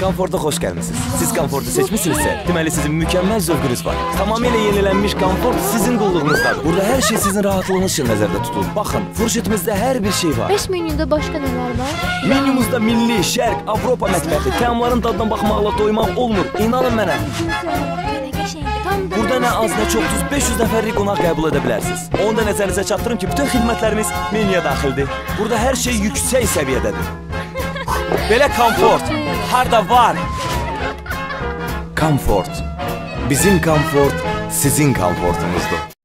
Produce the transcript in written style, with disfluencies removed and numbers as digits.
Komforta xoş gəlmisiniz. Siz komfortu seçmişsinizsə, deməli sizin mükəmməl zövqünüz var. Tamamilə yenilənmiş komfort sizin qulluğunuzdadır. Burada hər şey sizin rahatlığınız üçün nəzərdə tutulur. Baxın, furşetimizdə hər bir şey var. Bəs menyuda başqa nələr var? Menyumuzda milli, şərq, Avropa mətbəxi, təamların dadına baxmaqla doymaq olmur. İnanın mənə. Burada nə az, nə çox 500 nəfərlik qonaq qəbul edə bilərsiniz. Onu da nəzərinizə çatdırım ki, bütün xidmətlərimiz menyuya daxildir. Burada hər şey yüksək səviyyədədir. Belə komfort harda var? Komfort. Bizim komfort sizin komfortunuzdur.